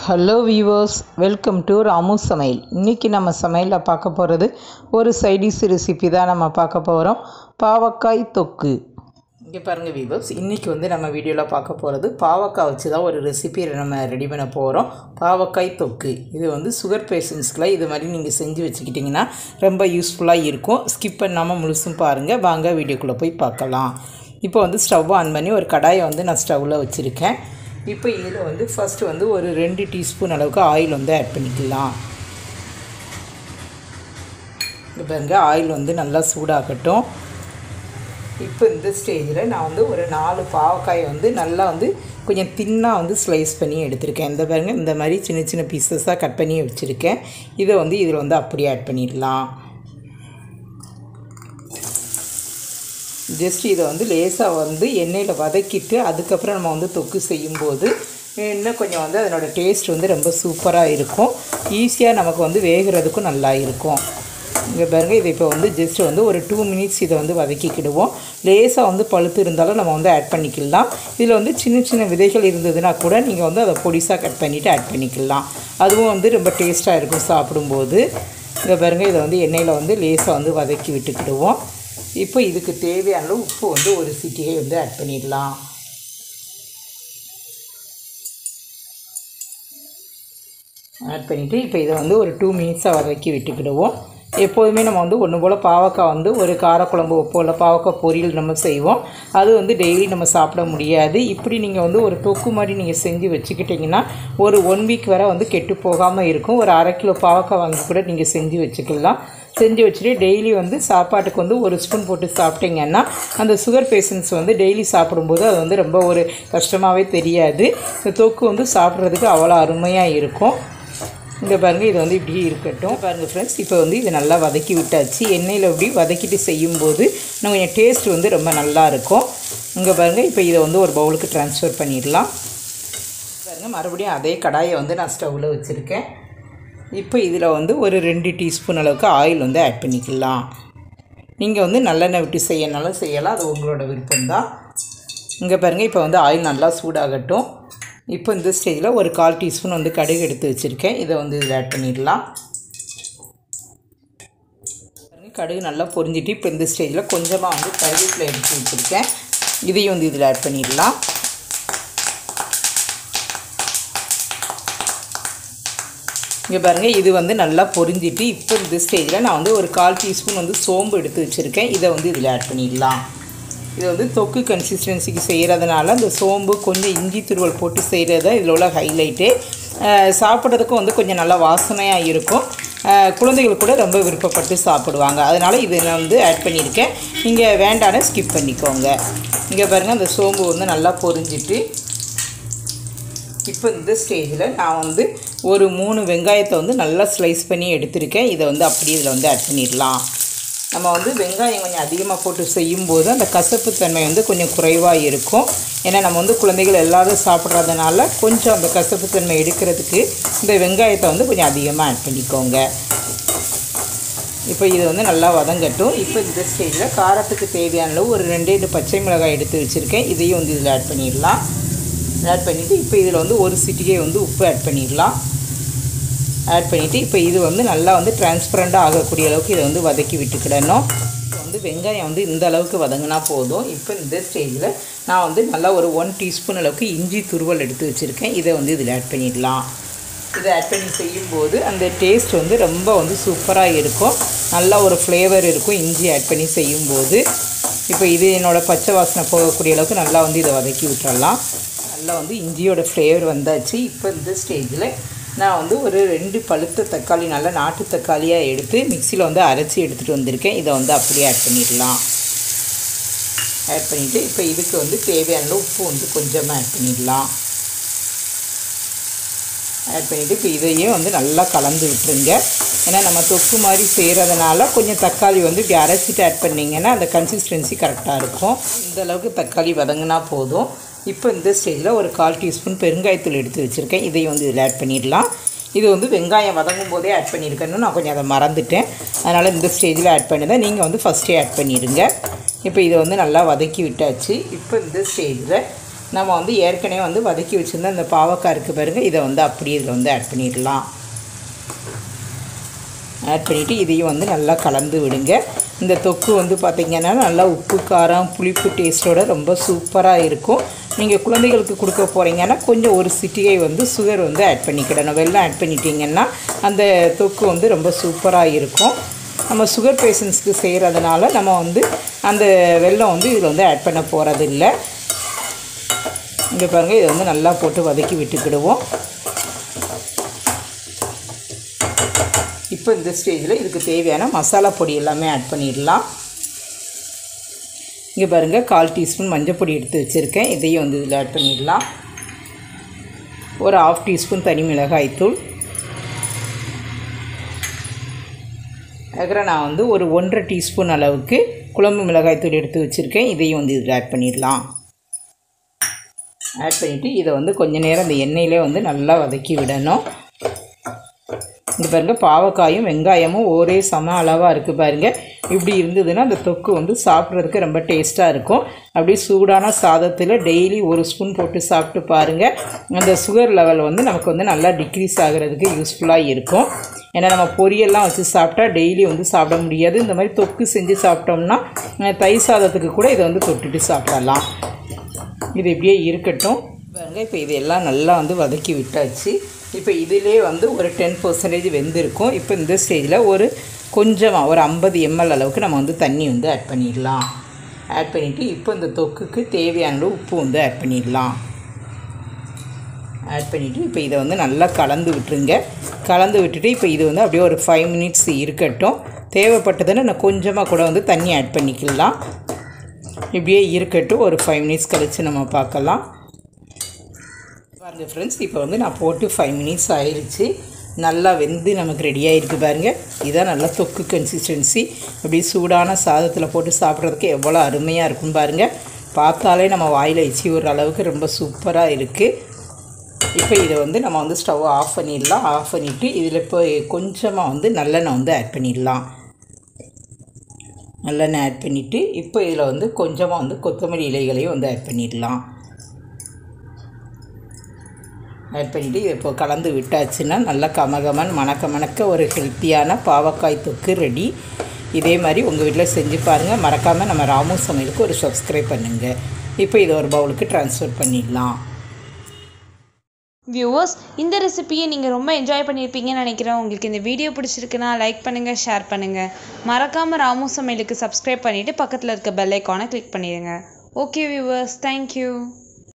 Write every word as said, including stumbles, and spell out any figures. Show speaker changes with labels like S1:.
S1: Hello viewers, welcome to Ramu சமையல். இன்றைக்கி நம்ம சமையலில் பார்க்க போகிறது ஒரு சைடிஷ் ரெசிபி தான் நம்ம பார்க்க போகிறோம். பாவக்காய் தொக்கு. இங்கே பாருங்கள் வியூவர்ஸ், இன்றைக்கி வந்து நம்ம வீடியோவில் பார்க்க போகிறது பாவக்காய் வச்சு தான் ஒரு ரெசிபி நம்ம ரெடி பண்ண போகிறோம். பாவக்காய் தொக்கு இது வந்து சுகர் பேஷண்ட்ஸ்க்குலாம் இது மாதிரி நீங்கள் செஞ்சு வச்சுக்கிட்டிங்கன்னா ரொம்ப யூஸ்ஃபுல்லாக இருக்கும். ஸ்கிப் பண்ணாமல் முழுசும் பாருங்கள். வாங்க வீடியோக்குள்ளே போய் பார்க்கலாம். இப்போ வந்து ஸ்டவ் ஆன் பண்ணி ஒரு கடாயை வந்து நான் ஸ்டவ்வில் வச்சுருக்கேன். இப்போ இதில் வந்து ஃபஸ்ட்டு வந்து ஒரு ரெண்டு டீஸ்பூன் அளவுக்கு ஆயில் வந்து ஆட் பண்ணிக்கலாம். இப்போ பாருங்க, ஆயில் வந்து நல்லா சூடாகட்டும். இப்போ இந்த ஸ்டேஜில் நான் வந்து ஒரு நாலு பாவக்காயை வந்து நல்லா வந்து கொஞ்சம் தின்னாக வந்து ஸ்லைஸ் பண்ணி எடுத்திருக்கேன். இந்த பாருங்க, இந்த மாதிரி சின்ன சின்ன பீசஸாக கட் பண்ணி வச்சுருக்கேன். இதை வந்து இதில் வந்து அப்படியே ஆட் பண்ணிடலாம். ஜஸ்ட் இதை வந்து லேசாக வந்து எண்ணெயில் வதக்கிட்டு அதுக்கப்புறம் நம்ம வந்து தொக்கு செய்யும்போது இன்னும் கொஞ்சம் வந்து அதனோட டேஸ்ட் வந்து ரொம்ப சூப்பராக இருக்கும். ஈஸியாக நமக்கு வந்து வேகிறதுக்கும் நல்லா இருக்கும். இங்கே பாருங்கள், இதை இப்போ வந்து ஜஸ்ட் வந்து ஒரு டூ மினிட்ஸ் இதை வந்து வதக்கிக்கிடுவோம். லேசாக வந்து பழுத்து இருந்தாலும் நம்ம வந்து ஆட் பண்ணிக்கலாம். இதில் வந்து சின்ன சின்ன விதைகள் இருந்ததுன்னா கூட நீங்கள் வந்து அதை பொடிசாக கட் பண்ணிவிட்டு ஆட் பண்ணிக்கலாம். அதுவும் வந்து ரொம்ப டேஸ்ட்டாக இருக்கும் சாப்பிடும்போது. இங்கே பாருங்கள், இதை வந்து எண்ணெயில் வந்து லேசாக வந்து வதக்கி விட்டுக்கிடுவோம். இப்போ இதுக்கு தேவையான உப்பு வந்து ஒரு சிட்டிகை வந்து ஆட் பண்ணிடலாம். ஆட் பண்ணிவிட்டு இப்போ இதை வந்து ஒரு டூ மினிட்ஸாக வதக்கி விட்டுக்கிடுவோம். எப்போதுமே நம்ம வந்து ஒன்று போல் பாவக்காய் வந்து ஒரு காரக்குழம்பு வைப்போம், இல்லை பாவக்காய் பொரியல் நம்ம செய்வோம். அது வந்து டெய்லி நம்ம சாப்பிட முடியாது. இப்படி நீங்கள் வந்து ஒரு தொக்கு மாதிரி நீங்கள் செஞ்சு வச்சுக்கிட்டிங்கன்னா ஒரு ஒன் வீக் வரை வந்து கெட்டு போகாமல் இருக்கும். ஒரு அரை கிலோ பாவக்காய் வாங்கி கூட நீங்கள் செஞ்சு வச்சுக்கலாம். செஞ்சு வச்சுட்டு டெய்லி வந்து சாப்பாட்டுக்கு வந்து ஒரு ஸ்பூன் போட்டு சாப்பிட்டிங்கன்னா அந்த சுகர் பேஷண்ட்ஸ் வந்து டெய்லி சாப்பிடும்போது அது வந்து ரொம்ப ஒரு கஷ்டமாகவே தெரியாது. இந்த தொக்கு வந்து சாப்பிட்றதுக்கு அவ்வளோ அருமையாக இருக்கும். இங்கே பாருங்கள், இது வந்து இப்படி இருக்கட்டும். பாருங்கள் ஃப்ரெண்ட்ஸ், இப்போ வந்து இதை நல்லா வதக்கி விட்டாச்சு. எண்ணெயில் இப்படி வதக்கிட்டு செய்யும்போது இன்னும் கொஞ்சம் டேஸ்ட் வந்து ரொம்ப நல்லா இருக்கும். இங்கே பாருங்கள், இப்போ இதை வந்து ஒரு பவுலுக்கு ட்ரான்ஸ்ஃபர் பண்ணிடலாம். பாருங்கள், மறுபடியும் அதே கடாயை வந்து நான் ஸ்டவ்வில் வச்சுருக்கேன். இப்போ இதில் வந்து ஒரு ரெண்டு டீஸ்பூன் அளவுக்கு ஆயில் வந்து ஆட் பண்ணிக்கலாம். நீங்கள் வந்து நல்லெண்ணெய் விட்டு செய்யனாலும் செய்யலாம், அது உங்களோட விருப்பம்தான். இங்கே பாருங்கள், இப்போ வந்து ஆயில் நல்லா சூடாகட்டும். இப்போ இந்த ஸ்டேஜில் ஒரு கால் டீஸ்பூன் வந்து கடுகு எடுத்து வச்சுருக்கேன். இதை வந்து இதில் ஆட் பண்ணிடலாம். கடுகு நல்லா பொரிஞ்சிட்டு இப்போ இந்த ஸ்டேஜில் கொஞ்சமாக வந்து கருவேப்பிலை எடுத்து வச்சுருக்கேன். இதையும் வந்து இதில் ஆட் பண்ணிடலாம். இங்கே பாருங்கள், இது வந்து நல்லா பொரிஞ்சிட்டு இப்போ இந்த ஸ்டேஜில் நான் வந்து ஒரு கால் டீஸ்பூன் வந்து சோம்பு எடுத்து வச்சுருக்கேன். இதை வந்து இதில் ஆட் பண்ணிடலாம். இது வந்து தொக்கு கன்சிஸ்டன்சிக்கு செய்கிறதுனால இந்த சோம்பு கொஞ்சம் இஞ்சி துருவல் போட்டு செய்கிறது இதில் உள்ள ஹைலைட்டு. சாப்பிட்றதுக்கும் வந்து கொஞ்சம் நல்லா வாசனையாக இருக்கும். குழந்தைகள் கூட ரொம்ப விருப்பப்பட்டு சாப்பிடுவாங்க. அதனால் இதை நான் வந்து ஆட் பண்ணியிருக்கேன். நீங்கள் வேண்டான ஸ்கிப் பண்ணிக்கோங்க. இங்கே பாருங்கள், அந்த சோம்பு வந்து நல்லா பொரிஞ்சிட்டு இப்போ இந்த ஸ்டேஜில் நான் வந்து ஒரு மூணு வெங்காயத்தை வந்து நல்லா ஸ்லைஸ் பண்ணி எடுத்திருக்கேன். இதை வந்து அப்படியே இதில் வந்து ஆட் பண்ணிடலாம். நம்ம வந்து வெங்காயம் கொஞ்சம் அதிகமாக போட்டு செய்யும்போது அந்த கசப்புத்தன்மை வந்து கொஞ்சம் குறைவாக இருக்கும். ஏன்னா நம்ம வந்து குழந்தைகள் எல்லோரும் சாப்பிட்றதுனால கொஞ்சம் அந்த கசப்புத்தன்மை எடுக்கிறதுக்கு இந்த வெங்காயத்தை வந்து கொஞ்சம் அதிகமாக ஆட் பண்ணிக்கோங்க. இப்போ இது வந்து நல்லா வதங்கட்டும். இப்போ இந்த ஸ்டேஜில் காரத்துக்கு தேவையான அளவு ஒரு ரெண்டு ரெண்டு பச்சை மிளகாய் எடுத்து வச்சுருக்கேன். இதையும் வந்து இதில் ஆட் பண்ணிடலாம். ஆட் பண்ணிவிட்டு இப்போ இதில் வந்து ஒரு சிட்டிகை வந்து உப்பு ஆட் பண்ணிடலாம். ஆட் பண்ணிவிட்டு இப்போ இது வந்து நல்லா வந்து டிரான்ஸ்பரண்ட்டாக ஆகக்கூடிய அளவுக்கு இதை வந்து வதக்கி விட்டுக்கிடணும். இப்போ வந்து வெங்காயம் வந்து இந்த அளவுக்கு வதங்கினா போதும். இப்போ இந்த ஸ்டேஜில் நான் வந்து நல்லா ஒரு ஒன் டீஸ்பூன் அளவுக்கு இஞ்சி துருவல் எடுத்து வச்சுருக்கேன். இதை வந்து இதில் ஆட் பண்ணிடலாம். இதை ஆட் பண்ணி செய்யும்போது அந்த டேஸ்ட் வந்து ரொம்ப வந்து சூப்பராக இருக்கும். நல்லா ஒரு ஃப்ளேவர் இருக்கும் இஞ்சி ஆட் பண்ணி செய்யும்போது. இப்போ இது என்னோடய பச்சை வாசனை போகக்கூடிய அளவுக்கு நல்லா வந்து இதை வதக்கி விட்டுறலாம். நல்லா வந்து இஞ்சியோட ஃப்ளேவர் வந்தாச்சு. இப்போ இந்த ஸ்டேஜில் நான் வந்து ஒரு ரெண்டு பழுத்த தக்காளி நல்லா நாட்டு தக்காளியாக எடுத்து மிக்சியில் வந்து அரைச்சி எடுத்துகிட்டு வந்திருக்கேன். இதை வந்து அப்படியே ஆட் பண்ணிடலாம். ஆட் பண்ணிவிட்டு இப்போ இதுக்கு வந்து தேவையான உப்பு வந்து கொஞ்சமாக ஆட் பண்ணிடலாம். ஆட் பண்ணிவிட்டு இப்போ இதையும் வந்து நல்லா கலந்து விட்டுருங்க. ஏன்னா நம்ம தொக்கு மாதிரி செய்கிறதுனால கொஞ்சம் தக்காளி வந்து இப்படி அரைச்சிட்டு ஆட் பண்ணிங்கன்னா அந்த கன்சிஸ்டன்சி கரெக்டாக இருக்கும். இந்த அளவுக்கு தக்காளி வதங்கினா போதும். இப்போ இந்த ஸ்டேஜில் ஒரு கால் டீஸ்பூன் பெருங்காயத்தூள் எடுத்து வச்சுருக்கேன். இதையும் வந்து இதில் ஆட் பண்ணிடலாம். இது வந்து வெங்காயம் வதங்கும் போதே ஆட் பண்ணியிருக்கேன்னு நான் கொஞ்சம் அதை மறந்துட்டேன். அதனால் இந்த ஸ்டேஜில் ஆட் பண்ணிதான் நீங்கள் வந்து ஃபஸ்ட்டே ஆட் பண்ணிடுங்க. இப்போ இதை வந்து நல்லா வதக்கி விட்டாச்சு. இப்போ இந்த ஸ்டேஜில் நம்ம வந்து ஏற்கனவே வந்து வதக்கி வச்சுருந்த அந்த பாவக்காய் இருக்குது பாருங்கள், இதை வந்து அப்படியே இதில் வந்து ஆட் பண்ணிடலாம். ஆட் பண்ணிவிட்டு இதையும் வந்து நல்லா கலந்து விடுங்க. இந்த தொக்கு வந்து பார்த்திங்கன்னா நல்லா உப்பு காரம் புளிப்பு டேஸ்ட்டோட ரொம்ப சூப்பராக இருக்கும். நீங்கள் குழந்தைகளுக்கு கொடுக்க போகிறீங்கன்னா கொஞ்சம் ஒரு சிட்டிகை வந்து சுகர் வந்து ஆட் பண்ணிக்கிடணும். வெல்லம் ஆட் பண்ணிட்டீங்கன்னா அந்த தொக்கு வந்து ரொம்ப சூப்பராக இருக்கும். நம்ம சுகர் பேஷண்ட்ஸ்க்கு செய்கிறதுனால நம்ம வந்து அந்த வெல்லம் வந்து இதில் வந்து ஆட் பண்ண போகிறது இல்லை. இங்கே பாருங்கள், இதை வந்து நல்லா போட்டு வதக்கி விட்டுக்கிடுவோம். இப்போ இந்த ஸ்டேஜில் இதுக்கு தேவையான மசாலா பொடி எல்லாமே ஆட் பண்ணிடலாம். இங்கே பாருங்கள், கால் டீஸ்பூன் மஞ்சள் பொடி எடுத்து வச்சுருக்கேன். இதையும் வந்து இதில் ஆட் பண்ணிடலாம். ஒரு ஆஃப் டீஸ்பூன் தனி மிளகாய்த்தூள். அதுக்கப்புறம் நான் வந்து ஒரு ஒன்றரை டீஸ்பூன் அளவுக்கு குழம்பு மிளகாய்த்தூள் எடுத்து வச்சுருக்கேன். இதையும் வந்து இதில் ஆட் பண்ணிடலாம். ஆட் பண்ணிவிட்டு இதை வந்து கொஞ்சம் நேரம் அந்த எண்ணெயிலே வந்து நல்லா வதக்கி விடணும். இங்கே பாருங்கள், பாவக்காயும் வெங்காயமும் ஒரே சம அளவாக இருக்குது பாருங்கள். இப்படி இருந்ததுன்னா அந்த தொக்கு வந்து சாப்பிட்றதுக்கு ரொம்ப டேஸ்ட்டாக இருக்கும். அப்படியே சூடான சாதத்தில் டெய்லி ஒரு ஸ்பூன் போட்டு சாப்பிட்டு பாருங்கள். அந்த சுகர் லெவல் வந்து நமக்கு வந்து நல்லா டிக்ரீஸ் ஆகிறதுக்கு யூஸ்ஃபுல்லாக இருக்கும். ஏன்னா நம்ம பொரியெல்லாம் வச்சு சாப்பிட்டா டெய்லி வந்து சாப்பிட முடியாது. இந்த மாதிரி தொக்கு செஞ்சு சாப்பிட்டோம்னா தயிர் சாதத்துக்கு கூட இதை வந்து தொட்டுட்டு சாப்பிடலாம். இது இப்படியே இருக்கட்டும் பாருங்க. இப்போ இதெல்லாம் நல்லா வந்து வதக்கி விட்டாச்சு. இப்போ இதிலே வந்து ஒரு டென் பர்சன்டேஜ் வெந்திருக்கும். இப்போ இந்த ஸ்டேஜில் ஒரு கொஞ்சமாக ஒரு ஐம்பது எம்எல் அளவுக்கு நம்ம வந்து தண்ணி வந்து ஆட் பண்ணிடலாம். ஆட் பண்ணிவிட்டு இப்போ இந்த தொக்குக்கு தேவையான உப்பு வந்து ஆட் பண்ணிடலாம். ஆட் பண்ணிவிட்டு இப்போ இதை வந்து நல்லா கலந்து விட்டுருங்க. கலந்து விட்டுட்டு இப்போ இது வந்து அப்படியே ஒரு ஃபைவ் மினிட்ஸ் இருக்கட்டும். தேவைப்பட்டதுன்னு நான் கொஞ்சமாக கூட வந்து தண்ணி ஆட் பண்ணிக்கலாம். இப்படியே இருக்கட்டும். ஒரு ஃபைவ் மினிட்ஸ் கழித்து நம்ம பார்க்கலாம். பாருங்கள் ஃப்ரெண்ட்ஸ், இப்போ வந்து நான் போட்டு ஃபைவ் மினிட்ஸ் ஆயிடுச்சு. நல்லா வெந்து நமக்கு ரெடியாக இருக்குது பாருங்கள். இதான் நல்லா தொக்கு கன்சிஸ்டன்சி. அப்படி சூடான சாதத்தில் போட்டு சாப்பிட்றதுக்கு எவ்வளோ அருமையாக இருக்கும் பாருங்கள். பார்த்தாலே நம்ம வாயில் எச்சி ஒரு அளவுக்கு ரொம்ப சூப்பராக இருக்குது. இப்போ இதை வந்து நம்ம வந்து ஸ்டவ் ஆஃப் பண்ணிடலாம். ஆஃப் பண்ணிவிட்டு இதில் இப்போ கொஞ்சமாக வந்து நல்லெண்ணெய் வந்து ஆட் பண்ணிடலாம். நல்லெண்ணெய் ஆட் பண்ணிவிட்டு இப்போ இதில் வந்து கொஞ்சமாக வந்து கொத்தமல்லி இலைகளையும் வந்து ஆட் பண்ணிடலாம். ஆட் பண்ணிவிட்டு இப்போ கலந்து விட்டாச்சுன்னா நல்லா கமகமன் மணக்க மணக்க ஒரு ஹெல்த்தியான பாவக்காய் தொக்கு ரெடி. இதே மாதிரி உங்கள் வீட்டில் செஞ்சு பாருங்கள். மறக்காமல் நம்ம ராமு சமையலுக்கு ஒரு சப்ஸ்கிரைப் பண்ணுங்கள். இப்போ இதை ஒரு பவுலுக்கு ட்ரான்ஸ்ஃபர் பண்ணிடலாம்.
S2: வியூவர்ஸ், இந்த ரெசிபியை நீங்கள் ரொம்ப என்ஜாய் பண்ணியிருப்பீங்கன்னு நினைக்கிறேன். உங்களுக்கு இந்த வீடியோ பிடிச்சிருக்குன்னா லைக் பண்ணுங்கள், ஷேர் பண்ணுங்கள். மறக்காமல் ராமு சமையலுக்கு சப்ஸ்கிரைப் பண்ணிவிட்டு பக்கத்தில் இருக்க பெல் ஐக்கானை கிளிக் பண்ணிடுங்க. Okay viewers, thank you.